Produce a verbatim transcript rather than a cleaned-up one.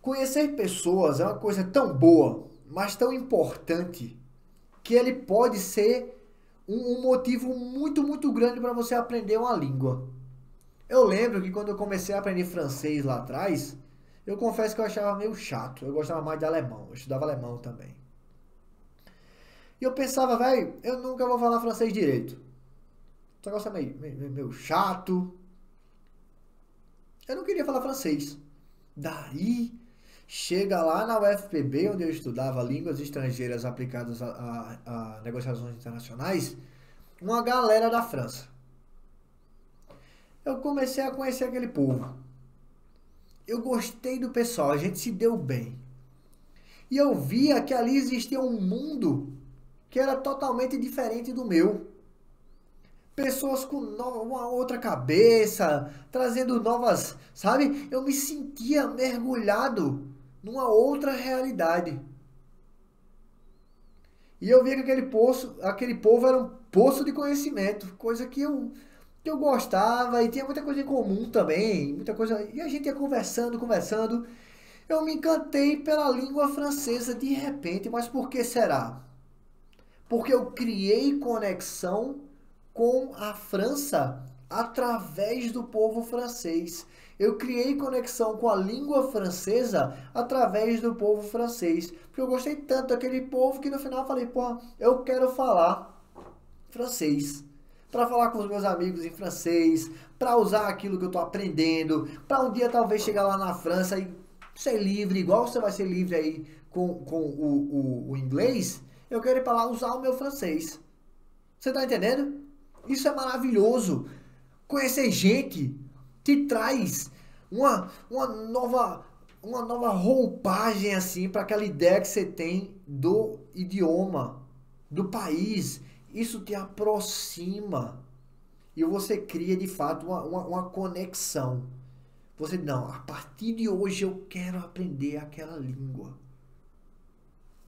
Conhecer pessoas é uma coisa tão boa, mas tão importante, que ele pode ser um, um motivo muito, muito grande para você aprender uma língua. Eu lembro que quando eu comecei a aprender francês lá atrás, eu confesso que eu achava meio chato. Eu gostava mais de alemão, eu estudava alemão também. E eu pensava, velho, eu nunca vou falar francês direito. Esse negócio é meio, meio, meio chato. Eu não queria falar francês. Daí, chega lá na U F P B, onde eu estudava línguas estrangeiras aplicadas a, a, a negociações internacionais, uma galera da França. Eu comecei a conhecer aquele povo. Eu gostei do pessoal, a gente se deu bem. E eu via que ali existia um mundo que era totalmente diferente do meu. Pessoas com no- uma outra cabeça, trazendo novas, sabe? Eu me sentia mergulhado numa outra realidade. E eu via que aquele poço, aquele povo era um poço de conhecimento, coisa que eu que eu gostava e tinha muita coisa em comum também, muita coisa. E a gente ia conversando, conversando. Eu me encantei pela língua francesa de repente, mas por que será? Porque eu criei conexão com a França através do povo francês. Eu criei conexão com a língua francesa através do povo francês. Porque eu gostei tanto daquele povo que no final eu falei, pô, eu quero falar francês. Para falar com os meus amigos em francês, para usar aquilo que eu estou aprendendo, para um dia talvez chegar lá na França e ser livre, igual você vai ser livre aí com, com o, o, o inglês, eu quero ir para lá usar o meu francês. Você tá entendendo? Isso é maravilhoso. Conhecer gente te traz uma, uma nova uma nova roupagem assim para aquela ideia que você tem do idioma, do país. Isso te aproxima e você cria de fato uma, uma, uma conexão. Você, não, a partir de hoje eu quero aprender aquela língua.